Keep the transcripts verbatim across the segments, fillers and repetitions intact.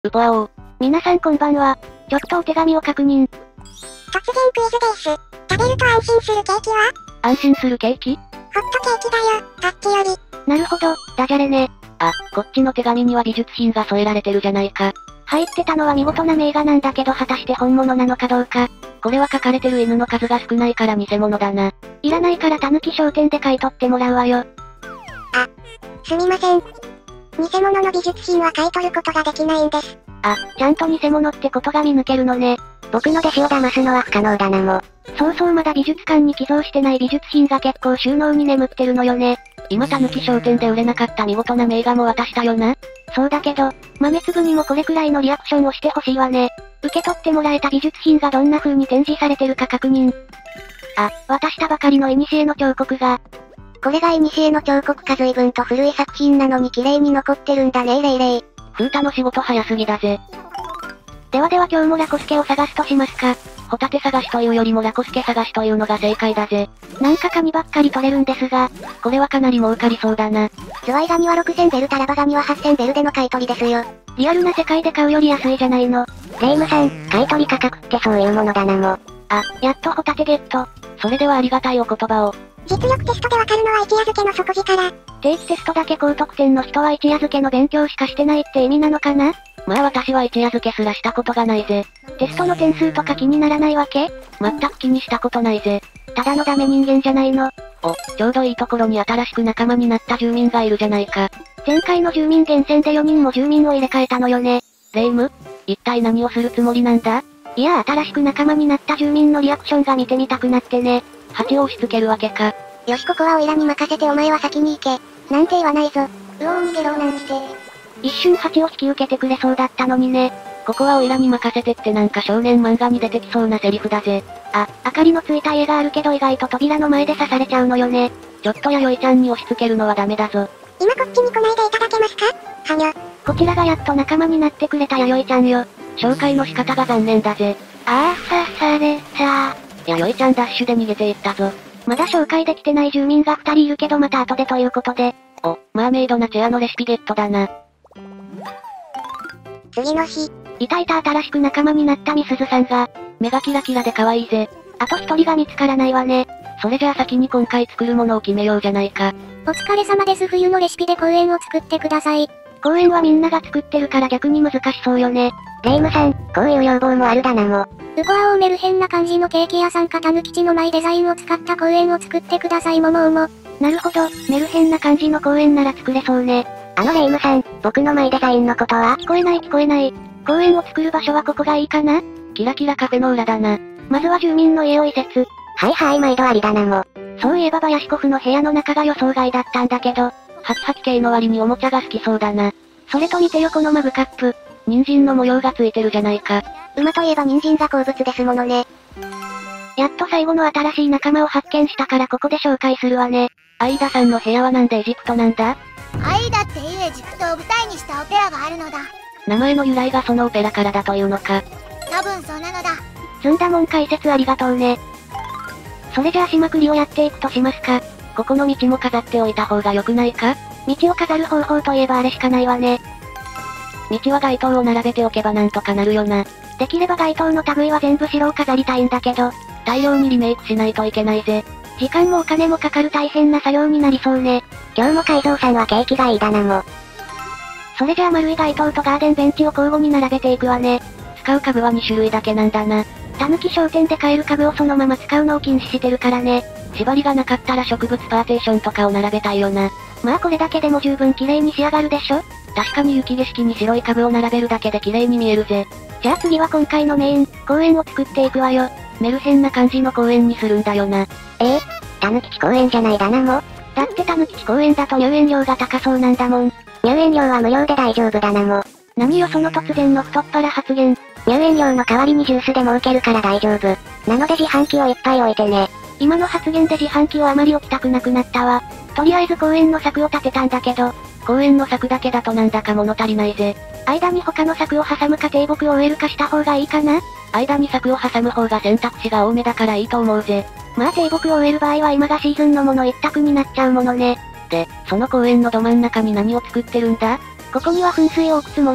ウポアオー。 皆さんこんばんは。ちょっとお手紙を確認。 突然クイズです。食べると安心するケーキは？ 安心するケーキ？ ホットケーキだよ、さっきより。 なるほど、ダジャレね。 あ、こっちの手紙には美術品が添えられてるじゃないか。 入ってたのは見事な名画なんだけど果たして本物なのかどうか。 これは書かれてる犬の数が少ないから偽物だな。 いらないからたぬき商店で買い取ってもらうわよ。 あ、すみません。偽物の美術品は買い取ることができないんです。 あ、ちゃんと偽物ってことが見抜けるのね。 僕の弟子を騙すのは不可能だなも。 そうそうまだ美術館に寄贈してない美術品が結構収納に眠ってるのよね。 今たぬき商店で売れなかった見事な名画も渡したよな。 そうだけど、豆粒にもこれくらいのリアクションをしてほしいわね。受け取ってもらえた美術品がどんな風に展示されてるか確認。あ、渡したばかりの古の彫刻が。 これが古の彫刻か随分と古い作品なのに綺麗に残ってるんだねレイレイ。 風太の仕事早すぎだぜ。 ではでは今日もラコスケを探すとしますか。 ホタテ探しというよりもラコスケ探しというのが正解だぜ。 なんかカニばっかり取れるんですが、 これはかなり儲かりそうだな。 ズワイガニはろくせんベルタラバガニははっせんベルでの買い取りですよ。 リアルな世界で買うより安いじゃないの。 レイムさん、買い取り価格ってそういうものだなも。 あ、やっとホタテゲット。 それではありがたいお言葉を。 実力テストでわかるのは一夜漬けの底力。 定期テストだけ高得点の人は一夜漬けの勉強しかしてないって意味なのかな？ まあ私は一夜漬けすらしたことがないぜ。 テストの点数とか気にならないわけ？ 全く気にしたことないぜ。 ただのダメ人間じゃないの。 お、ちょうどいいところに新しく仲間になった住民がいるじゃないか。 前回の住民厳選でよにんも住民を入れ替えたのよね。 レイム？一体何をするつもりなんだ？ いや新しく仲間になった住民のリアクションが見てみたくなってね。 蜂を押し付けるわけか。 よしここはオイラに任せてお前は先に行け。なんて言わないぞ。うおー逃げろなんて。 一瞬蜂を引き受けてくれそうだったのにね。 ここはオイラに任せてってなんか少年漫画に出てきそうなセリフだぜ。 あ、明かりのついた家があるけど意外と扉の前で刺されちゃうのよね。 ちょっと弥生ちゃんに押し付けるのはダメだぞ。 今こっちに来ないでいただけますか？はにゃ。 こちらがやっと仲間になってくれた弥生ちゃんよ。 紹介の仕方が残念だぜ。 あー刺された。 弥生ちゃんダッシュで逃げていったぞ。 まだ紹介できてない住民がふたりいるけどまた後でということで。 お、マーメイドなチェアのレシピゲットだな。 次の日。 いたいた新しく仲間になったみすずさんが、 目がキラキラで可愛いぜ。 あと一人が見つからないわね。 それじゃあ先に今回作るものを決めようじゃないか。 お疲れ様です。冬のレシピで公園を作ってください。 公園はみんなが作ってるから逆に難しそうよね。 レイムさん、こういう要望もあるだなも。 ウコアオメルヘンな感じのケーキ屋さんかたぬきちのマイデザインを使った公園を作ってくださいももうも。なるほど、メルヘンな感じの公園なら作れそうね。 あのレイムさん、僕のマイデザインのことは？ 聞こえない聞こえない。公園を作る場所はここがいいかな？ キラキラカフェの裏だな。 まずは住民の家を移設。 はいはい毎度ありだなも。 そういえばバヤシコフの部屋の中が予想外だったんだけど、 ハキハキ系の割におもちゃが好きそうだな。 それと似てよこのマグカップ。 人参の模様がついてるじゃないか。 馬といえば人参が好物ですものね。 やっと最後の新しい仲間を発見したからここで紹介するわね。 アイダさんの部屋はなんでエジプトなんだ？ アイダっていうエジプトを舞台にしたオペラがあるのだ。 名前の由来がそのオペラからだというのか。 多分そうなのだ。 ずんだもん解説ありがとうね。それじゃあしまくりをやっていくとしますか。 ここの道も飾っておいた方が良くないか？ 道を飾る方法といえばあれしかないわね。 道は街灯を並べておけばなんとかなるよな。 できれば街灯の類は全部白を飾りたいんだけど、 大量にリメイクしないといけないぜ。 時間もお金もかかる大変な作業になりそうね。 今日も海蔵さんはケーキがいいだなも。 それじゃあ丸い街灯とガーデンベンチを交互に並べていくわね。 使う株はに種類だけなんだな。 たぬき商店で買える株をそのまま使うのを禁止してるからね。 縛りがなかったら植物パーテーションとかを並べたいよな。 まあこれだけでも十分綺麗に仕上がるでしょ？ 確かに雪景色に白い株を並べるだけで綺麗に見えるぜ。 じゃあ次は今回のメイン、公園を作っていくわよ。 メルヘンな感じの公園にするんだよな。 えー、たぬきち公園じゃないだなも。 だってたぬきち公園だと入園料が高そうなんだもん。 入園料は無料で大丈夫だなも。 何よその突然の太っ腹発言。 入園料の代わりにジュースで儲けるから大丈夫。なので自販機をいっぱい置いてね。 今の発言で自販機をあまり置きたくなくなったわ。とりあえず公園の柵を立てたんだけど、 公園の柵だけだとなんだか物足りないぜ。 間に他の柵を挟むか低木を植えるかした方がいいかな？ 間に柵を挟む方が選択肢が多めだからいいと思うぜ。 まあ低木を植える場合は今がシーズンのもの一択になっちゃうものね。 で、その公園のど真ん中に何を作ってるんだ？ ここには噴水を置くつもり。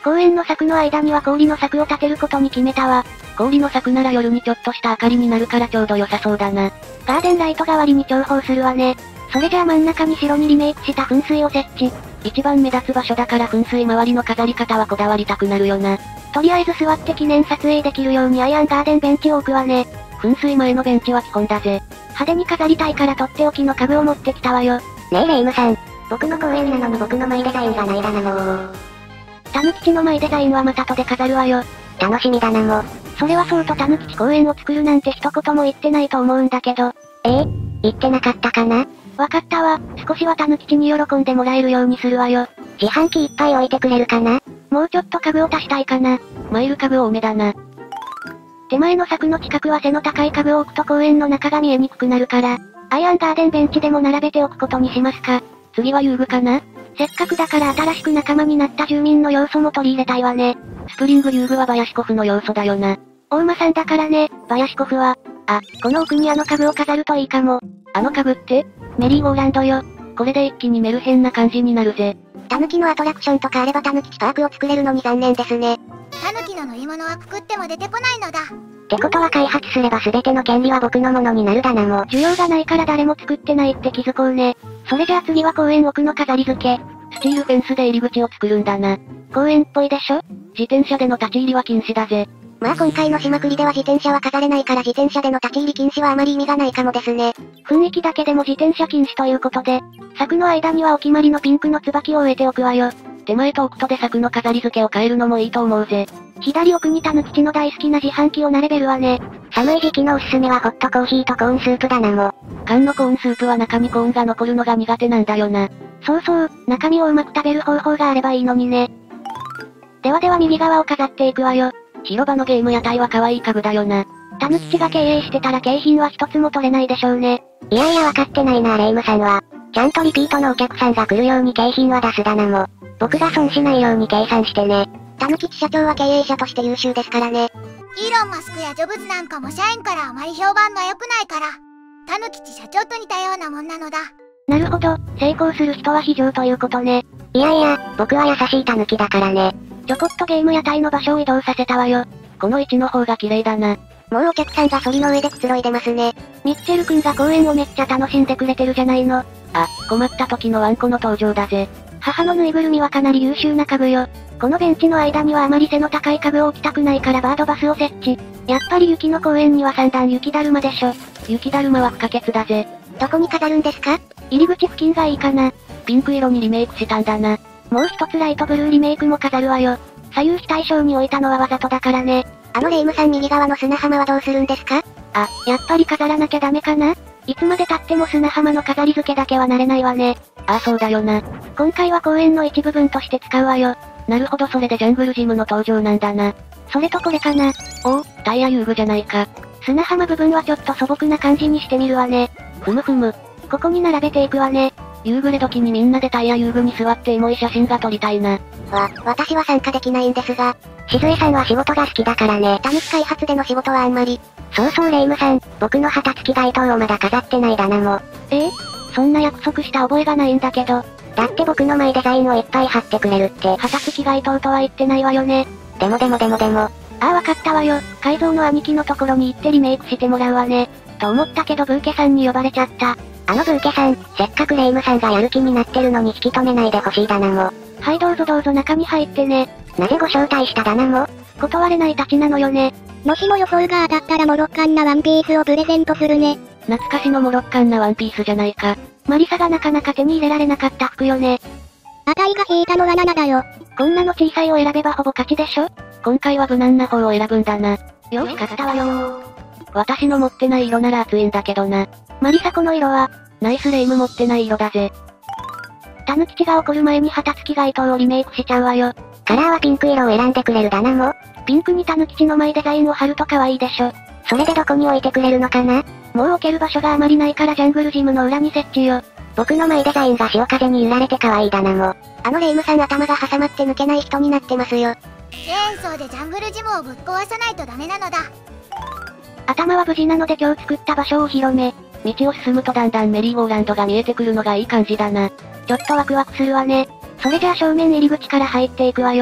公園の柵の間には氷の柵を立てることに決めたわ。 氷の柵なら夜にちょっとした明かりになるからちょうど良さそうだな。 ガーデンライト代わりに重宝するわね。それじゃあ真ん中に白にリメイクした噴水を設置。 一番目立つ場所だから噴水周りの飾り方はこだわりたくなるよな。 とりあえず座って記念撮影できるようにアイアンガーデンベンチを置くわね。 噴水前のベンチは基本だぜ。 派手に飾りたいからとっておきの家具を持ってきたわよ。 ねえレイムさん。僕の公園なのに僕のマイデザインがないだなも。 たぬきちのマイデザインはまたとで飾るわよ。 楽しみだなも。 それはそうとたぬきち公園を作るなんて一言も言ってないと思うんだけど。 ええ言ってなかったかな？ わかったわ。少しはたぬきちに喜んでもらえるようにするわよ。 自販機いっぱい置いてくれるかな？ もうちょっと家具を足したいかな。 マイル家具多めだな。 手前の柵の近くは背の高い家具を置くと公園の中が見えにくくなるから、アイアンガーデンベンチでも並べておくことにしますか。 次は遊具かな？ せっかくだから新しく仲間になった住民の要素も取り入れたいわね。 スプリング遊具はバヤシコフの要素だよな。 大間さんだからね、バヤシコフは。あ、この奥にあの家具を飾るといいかも。 あの家具って？ メリーゴーランドよ。 これで一気にメルヘンな感じになるぜ。 タヌキのアトラクションとかあればタヌキチパークを作れるのに残念ですね。 タヌキの乗り物はくくっても出てこないのだ。 ってことは開発すれば全ての権利は僕のものになるだなも。 需要がないから誰も作ってないって気づこうね。それじゃあ次は公園奥の飾り付け。 スチールフェンスで入り口を作るんだな。 公園っぽいでしょ？ 自転車での立ち入りは禁止だぜ。 まあ今回の島栗では自転車は飾れないから自転車での立ち入り禁止はあまり意味がないかもですね。 雰囲気だけでも自転車禁止ということで、柵の間にはお決まりのピンクの椿を植えておくわよ。 手前と奥とで柵の飾り付けを変えるのもいいと思うぜ。 左奥にたぬきちの大好きな自販機を並べるわね。 寒い時期のおすすめはホットコーヒーとコーンスープだなも。 缶のコーンスープは中にコーンが残るのが苦手なんだよな。 そうそう、中身をうまく食べる方法があればいいのにね。ではでは右側を飾っていくわよ。 広場のゲーム屋台は可愛い家具だよな。 たぬきちが経営してたら景品は一つも取れないでしょうね。 いやいやわかってないなレイムさんは。ちゃんとリピートのお客さんが来るように景品は出すだなも。僕が損しないように計算してね。たぬきち社長は経営者として優秀ですからね。 イーロン・マスクやジョブズなんかも社員からあまり評判が良くないから、たぬきち社長と似たようなもんなのだ。 なるほど、成功する人は非常ということね。 いやいや、僕は優しいたぬきだからね。 ちょこっとゲーム屋台の場所を移動させたわよ。 この位置の方が綺麗だな。 もうお客さんがソリの上でくつろいでますね。 ミッチェル君が公園をめっちゃ楽しんでくれてるじゃないの。 あ、困った時のワンコの登場だぜ。 母のぬいぐるみはかなり優秀な家具よ。このベンチの間にはあまり背の高い家具を置きたくないからバードバスを設置。やっぱり雪の公園には三段雪だるまでしょ。 雪だるまは不可欠だぜ。 どこに飾るんですか？ 入り口付近がいいかな。 ピンク色にリメイクしたんだな。 もう一つライトブルーリメイクも飾るわよ。左右非対称に置いたのはわざとだからね。 あのレイムさん右側の砂浜はどうするんですか？ あ、やっぱり飾らなきゃダメかな？いつまで経っても砂浜の飾り付けだけは慣れないわね。 ああそうだよな。 今回は公園の一部分として使うわよ。 なるほどそれでジャングルジムの登場なんだな。 それとこれかな。 おお、タイヤ遊具じゃないか。 砂浜部分はちょっと素朴な感じにしてみるわね。 ふむふむ。 ここに並べていくわね。 夕暮れ時にみんなでタイヤ遊具に座ってエモい写真が撮りたいな。 わ、私は参加できないんですが。しずえさんは仕事が好きだからね。タヌキ開発での仕事はあんまり。そうそうレイムさん、僕の旗付き街灯をまだ飾ってないだなも。 ええそんな約束した覚えがないんだけど。 だって僕のマイデザインをいっぱい貼ってくれるって。 旗付き街灯とは言ってないわよね。 でもでもでもでも。 ああわかったわよ。改造の兄貴のところに行ってリメイクしてもらうわね。と思ったけどブーケさんに呼ばれちゃった。 あのブーケさん、せっかくレイムさんがやる気になってるのに引き止めないでほしいだなも。 はいどうぞどうぞ中に入ってね。 なぜご招待しただなも？ 断れないたちなのよね。 もしも予想が当たったらモロッカンなワンピースをプレゼントするね。 懐かしのモロッカンなワンピースじゃないか。 マリサがなかなか手に入れられなかった服よね。 あたいが引いたのはななだよ。 こんなの小さいを選べばほぼ勝ちでしょ？ 今回は無難な方を選ぶんだな。 よし勝ったわよ。 私の持ってない色なら熱いんだけどな。 マリサこの色は、 ナイスレイム持ってない色だぜ。 タヌキチが怒る前に旗付き街灯をリメイクしちゃうわよ。 カラーはピンク色を選んでくれるだなも。 ピンクにタヌキチのマイデザインを貼ると可愛いでしょ。 それでどこに置いてくれるのかな？ もう置ける場所があまりないからジャングルジムの裏に設置よ。 僕のマイデザインが潮風に揺られて可愛いだなも。あのレイムさん頭が挟まって抜けない人になってますよ。 チェーンソーでジャングルジムをぶっ壊さないとダメなのだ。 頭は無事なので今日作った場所をお披露目。 道を進むとだんだんメリーゴーランドが見えてくるのがいい感じだな。 ちょっとワクワクするわね。それじゃあ正面入り口から入っていくわよ。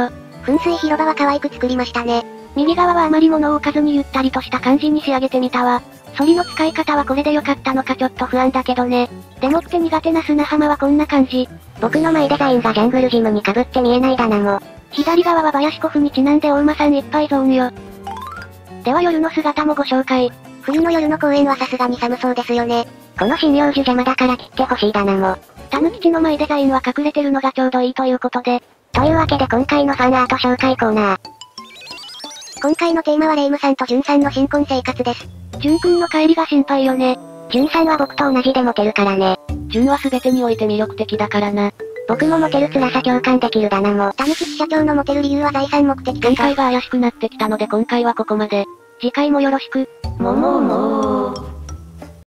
噴水広場は可愛く作りましたね。 右側はあまり物を置かずにゆったりとした感じに仕上げてみたわ。ソリの使い方はこれで良かったのかちょっと不安だけどね。でもって苦手な砂浜はこんな感じ。 僕のマイデザインがジャングルジムに被って見えないだなも。 左側はバヤシコフにちなんでお馬さんいっぱいゾーンよ。では夜の姿もご紹介。 冬の夜の公園はさすがに寒そうですよね。この針葉樹邪魔だから切ってほしいだなも。 タヌキチのマイデザインは隠れてるのがちょうどいいということで。 というわけで今回のファンアート紹介コーナー。今回のテーマはレイムさんとジュンさんの新婚生活です。 ジュン君の帰りが心配よね。 ジュンさんは僕と同じでモテるからね。 ジュンは全てにおいて魅力的だからな。 僕もモテる辛さ共感できるだなも。タヌキチ社長のモテる理由は財産目的か。 展開が怪しくなってきたので今回はここまで。 次回もよろしく。 もももー。